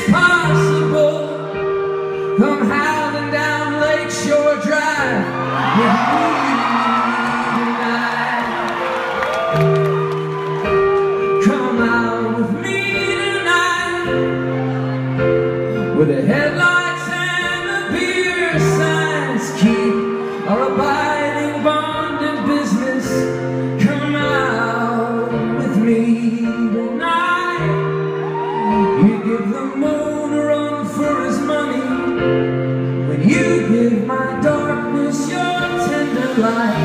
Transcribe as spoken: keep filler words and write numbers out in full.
possible. Come howling down Lakeshore Drive with me tonight. Come out with me tonight, with the headlights and the beer signs keep our abiding bond in business. Come out with me tonight. You give the moon a run for his money when you give my darkness your tender light.